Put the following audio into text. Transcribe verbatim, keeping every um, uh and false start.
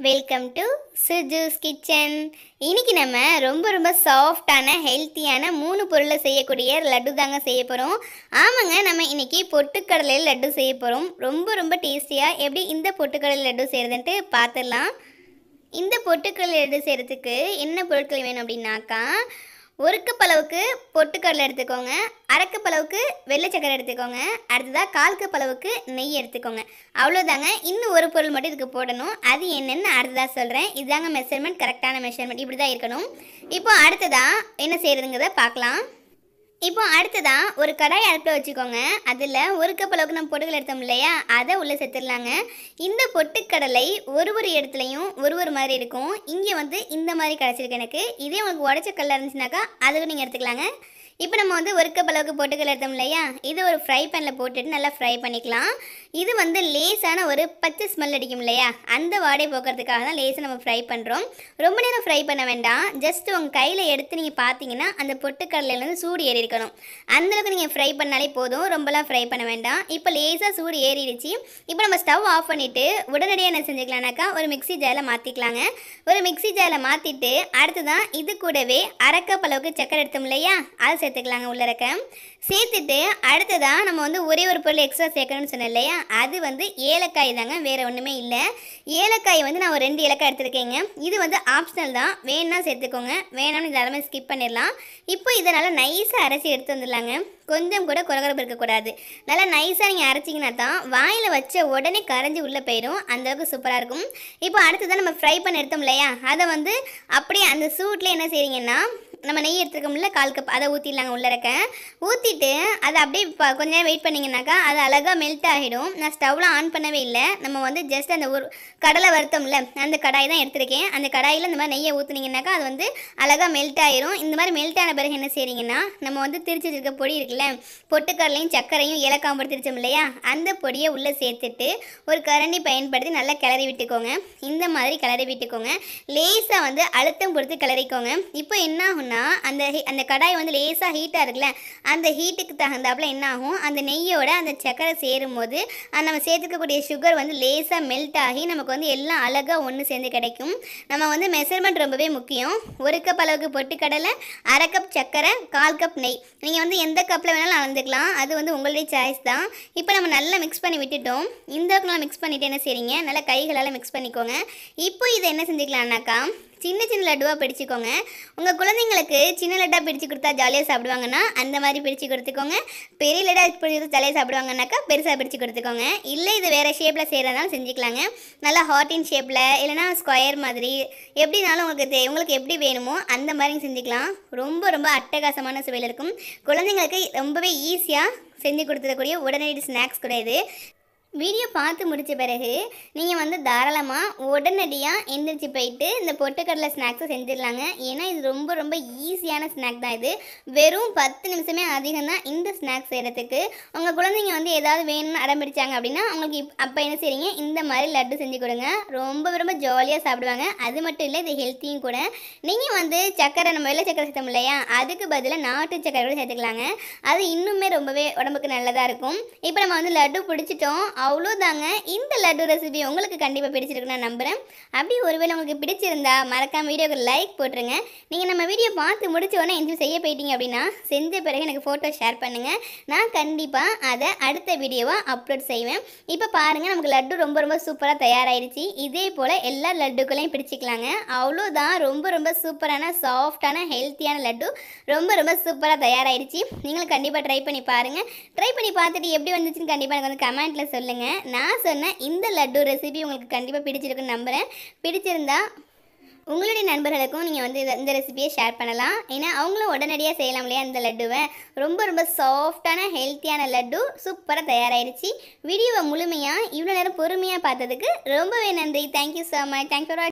Welcome to சுஜூஸ் kitchen. இன்னைக்கு நம்ம ரொம்ப ரொம்ப சாஃப்டான ஹெல்த்தியான மூணு பொருளை செய்யக்கூடிய லட்டு தாங்க செய்ய போகிறோம். ஆமாங்க, நம்ம இன்னைக்கு பொட்டுக்கடலையில் லட்டு செய்ய போகிறோம். ரொம்ப ரொம்ப டேஸ்டியாக எப்படி இந்த பொட்டுக்கடலை லட்டு செய்கிறதுன்ட்டு பார்த்துடலாம். இந்த பொட்டுக்கடலை லட்டு செய்கிறதுக்கு என்ன பொருட்கள் வேணும் அப்படின்னாக்கா, ஒரு கப் அளவுக்கு பொட்டுக்கடலை எடுத்துக்கோங்க, அரை கப் அளவுக்கு வெள்ளை சக்கரை எடுத்துக்கோங்க, அடுத்ததாக கால் கப் அளவுக்கு நெய் எடுத்துக்கோங்க. அவ்வளோதாங்க. இன்னும் ஒரு பொருள் மட்டும் இதுக்கு போடணும். அது என்னென்னு அடுத்ததாக சொல்கிறேன். இதுதாங்க மெஷர்மெண்ட், கரெக்டான மெஷர்மெண்ட் இப்படி தான் இருக்கணும். இப்போ அடுத்ததாக என்ன செய்கிறதுங்கிறத பார்க்கலாம். இப்போ அடுத்ததான் ஒரு கடாய் அடுப்பில் வச்சுக்கோங்க. அதில் ஒரு கப் அளவுக்கு நம்ம பொட்டுக்கடலை எடுத்தோம் இல்லையா, அதை உள்ளே சேர்த்துடலாங்க. இந்த பொட்டுக்கடலை ஒரு ஒரு இடத்துலையும் ஒரு ஒரு மாதிரி இருக்கும். இங்கே வந்து இந்த மாதிரி கிடச்சிருக்கு எனக்கு. இதே உங்களுக்கு உடச்ச கல்ல இருந்துச்சுனாக்கா அதுக்கு நீங்கள் எடுத்துக்கலாங்க. இப்போ நம்ம வந்து ஒரு கப் அளவுக்கு பொட்டுக்கடலை எடுத்தோம் இல்லையா, இது ஒரு ஃப்ரை பேனில் போட்டுட்டு நல்லா ஃப்ரை பண்ணிக்கலாம். இது வந்து லேசான ஒரு பச்சை ஸ்மெல் அடிக்கும் இல்லையா, அந்த வாடை போக்குறதுக்காக தான் லேசாக நம்ம ஃப்ரை பண்ணுறோம். ரொம்ப நேரம் ஃப்ரை பண்ண வேண்டாம். ஜஸ்ட் உங்கள் கையில் எடுத்து நீங்கள் பார்த்தீங்கன்னா அந்த பொட்டுக்கடலையிலேருந்து சூடு ஏறி இருக்கணும். அந்தளவுக்கு நீங்கள் ஃப்ரை பண்ணாலே போதும், ரொம்பலாம் ஃப்ரை பண்ண வேண்டாம். இப்போ லேசாக சூடு ஏறிடுச்சு. இப்போ நம்ம ஸ்டவ் ஆஃப் பண்ணிவிட்டு உடனடியாக என்ன செஞ்சுக்கலாம்னாக்கா ஒரு மிக்ஸி ஜாரில் மாற்றிக்கலாங்க. ஒரு மிக்ஸி ஜாரில் மாற்றிட்டு அடுத்து தான் இது கூடவே அரை கப் அளவுக்கு சக்கரை எடுத்தோம் இல்லையா, அது சேர்த்துக்கலாங்க. உள்ளரக்க சேர்த்துட்டு அடுத்ததான் நம்ம வந்து ஒரே ஒரு பொருள் எக்ஸ்ட்ரா சேர்க்கணும்னு சொன்னேன் இல்லையா, அது வந்து ஏலக்காய் தாங்க, வேறு ஒன்றுமே இல்லை. ஏலக்காய் வந்து நான் ஒரு ரெண்டு ஏலக்காய் எடுத்துருக்கேங்க. இது வந்து ஆப்ஷனல் தான், வேணும்னா சேர்த்துக்கோங்க, வேணாம்னு இது எல்லாமே ஸ்கிப் பண்ணிடலாம். இப்போ இதை நல்லா நைஸாக அரைச்சி எடுத்து வந்துடலாங்க. கொஞ்சம் கூட குறகுறப்பு இருக்கக்கூடாது. நல்லா நைஸாக நீங்கள் அரைச்சிங்கன்னா தான் வாயில் வச்ச உடனே கரைஞ்சி உள்ளே போயிடும். அந்தளவுக்கு சூப்பராக இருக்கும். இப்போ அடுத்ததான் நம்ம ஃப்ரை பண்ணி எடுத்தோம் இல்லையா, அதை வந்து அப்படியே அந்த சூட்டில் என்ன செய்றீங்கன்னா, நம்ம நெய் எடுத்துருக்கோம்ல கால் கப், அதை ஊற்றிடலாங்க. உள்ளரக்க ஊற்றிட்டு அதை அப்படியே இப்போ கொஞ்சம் நேரம் வெயிட் பண்ணிங்கனாக்கா அது அழகாக மெல்ட் ஆகிடும். நான் ஸ்டவ்லாம் ஆன் பண்ணவே இல்லை. நம்ம வந்து ஜஸ்ட் அந்த ஒரு கடலை வருத்தோம்ல அந்த கடாய் தான் எடுத்துருக்கேன். அந்த கடாயில் இந்த மாதிரி நெய்யை ஊற்றுனீங்கன்னாக்கா அது வந்து அழகாக மெல்ட் ஆகிடும். இந்த மாதிரி மெல்ட் ஆன பிறகு என்ன செய்றீங்கன்னா, நம்ம வந்து திரிச்சு வச்சிருக்க பொடி இருக்குல்ல, பொட்டுக்கடலையும் சர்க்கரையும் ஏலக்காய் போட்டு திரிச்சோம் இல்லையா, அந்த பொடியை உள்ளே சேர்த்துட்டு ஒரு கரண்டி பயன்படுத்தி நல்லா கிளறி விட்டுக்கோங்க. இந்த மாதிரி கிளறி விட்டுக்கோங்க. லேசாக வந்து அழுத்தம் கொடுத்து கிளறிக்கோங்க. இப்போ என்ன ஆகும்னா, அந்த அந்த கடாய் வந்து லேசாக ஹீட்டாக இருக்குல்ல, அந்த ஹீட்டுக்கு தகுந்தாப்புல என்ன ஆகும், அந்த நெய்யோட அந்த சக்கரை சேரும் போது நம்ம சேர்த்துக்கக்கூடிய சுகர் வந்து லேசாக மெல்ட் ஆகி நமக்கு வந்து எல்லாம் அழகாக ஒன்று சேர்ந்து கிடைக்கும். நம்ம வந்து மெஷர்மெண்ட் ரொம்பவே முக்கியம். ஒரு கப் அளவுக்கு பொட்டுக்கடலை, அரை கப் சக்கரை, கால் கப் நெய். நீங்கள் வந்து எந்த கப்பில் வேணாலும் அளந்துக்கலாம், அது வந்து உங்களுடைய சாய்ஸ் தான். இப்போ நம்ம நல்லா மிக்ஸ் பண்ணி விட்டுட்டோம். இந்த நல்லா மிக்ஸ் பண்ணிவிட்டு என்ன செய்றீங்க, நல்லா கைகளால் மிக்ஸ் பண்ணிக்கோங்க. இப்போ இதை என்ன செஞ்சுக்கலாம்னாக்கா, சின்ன சின்ன லட்டுவாக பிடிச்சிக்கோங்க. உங்கள் குழந்தைங்களுக்கு சின்ன லட்டாக பிடிச்சி கொடுத்தா ஜாலியாக சாப்பிடுவாங்கன்னா அந்த மாதிரி பிடிச்சி கொடுத்துக்கோங்க. பெரிய லட்டாக பிடிச்சி ஜாலியாக சாப்பிடுவாங்கன்னாக்கா பெருசாக பிடிச்சி கொடுத்துக்கோங்க. இல்லை இது வேறு ஷேப்பில் செய்கிறதாலும் செஞ்சுக்கலாங்க. நல்லா ஹார்டின் ஷேப்பில் இல்லைனா ஸ்கொயர் மாதிரி எப்படினாலும் உங்களுக்கு தே உங்களுக்கு எப்படி வேணுமோ அந்த மாதிரி செஞ்சுக்கலாம். ரொம்ப ரொம்ப அட்டகாசமான சுவையில் இருக்கும். குழந்தைங்களுக்கு ரொம்பவே ஈஸியாக செஞ்சு கொடுத்துடக்கூடிய உடனடி ஸ்நாக்ஸ் கூட இது. வீடியோ பார்த்து முடித்த பிறகு நீங்கள் வந்து தாராளமாக உடனடியாக எந்திரிச்சு போயிட்டு இந்த பொட்டுக்கடலை ஸ்நாக்ஸை செஞ்சிடலாங்க. ஏன்னா இது ரொம்ப ரொம்ப ஈஸியான ஸ்நாக் தான். இது வெறும் பத்து நிமிஷமே அதிகம் தான் இந்த ஸ்நாக்ஸ் செய்கிறதுக்கு. உங்கள் குழந்தைங்க வந்து ஏதாவது வேணும்னு அடம்பிடிச்சாங்க அப்படின்னா உங்களுக்கு இப் அப்போ என்ன செய்றீங்க, இந்த மாதிரி லட்டு செஞ்சு கொடுங்க. ரொம்ப ரொம்ப ஜாலியாக சாப்பிடுவாங்க. அது மட்டும் இல்லை, இது ஹெல்த்தியும் கூட. நீங்கள் வந்து சக்கரை நம்ம வெள்ளை சக்கரை சேர்த்தோம் இல்லையா, அதுக்கு பதிலாக நாட்டு சக்கரை கூட சேர்த்துக்கலாங்க. அது இன்னுமே ரொம்பவே உடம்புக்கு நல்லதாக இருக்கும். இப்போ நம்ம வந்து லட்டு பிடிச்சிட்டோம், அவ்வளோதாங்க. இந்த லட்டு ரெசிபி உங்களுக்கு கண்டிப்பாக பிடிச்சிருக்குன்னு நான் நம்புகிறேன். அப்படி ஒருவேளை உங்களுக்கு பிடிச்சிருந்தா மறக்காம வீடியோக்கு லைக் போட்டுருங்க. நீங்கள் நம்ம வீடியோ பார்த்து முடிச்ச உடனே என்ஜாய் செய்ய போயிட்டீங்க அப்படின்னா செஞ்ச பிறகு எனக்கு ஃபோட்டோ ஷேர் பண்ணுங்கள். நான் கண்டிப்பாக அதை அடுத்த வீடியோவாக அப்லோட் செய்வேன். இப்போ பாருங்கள், நமக்கு லட்டு ரொம்ப ரொம்ப சூப்பராக தயாராகிடுச்சு. இதே போல் எல்லா லட்டுக்களையும் பிடிச்சிக்கலாங்க. அவ்வளோதான். ரொம்ப ரொம்ப சூப்பரான சாஃப்டான ஹெல்த்தியான லட்டு ரொம்ப ரொம்ப சூப்பராக தயாராகிடுச்சு. நீங்களும் கண்டிப்பாக ட்ரை பண்ணி பாருங்கள். ட்ரை பண்ணி பார்த்துட்டு எப்படி வந்துச்சுன்னு கண்டிப்பாக எனக்கு வந்து கமெண்ட்டில் சொல்லுங்கள். நான் சொன்ன இந்த லட்டு ரெசிபி உங்களுக்கு கண்டிப்பாக பிடிச்சிருக்குன்னு நம்புகிறேன். பிடிச்சிருந்தா உங்களுடைய நண்பர்களுக்கும் நீங்கள் வந்து இந்த ரெசிபியை ஷேர் பண்ணலாம். ஏன்னா அவங்களும் உடனடியாக செய்யலாம் இல்லையா இந்த லட்டுவை. ரொம்ப ரொம்ப சாஃப்டான ஹெல்த்தியான லட்டு சூப்பராக தயாராகிடுச்சு. வீடியோவை முழுமையாக இவ்வளோ நேரம் பொறுமையாக பார்த்ததுக்கு ரொம்பவே நன்றி. Thank you so much. Thank you for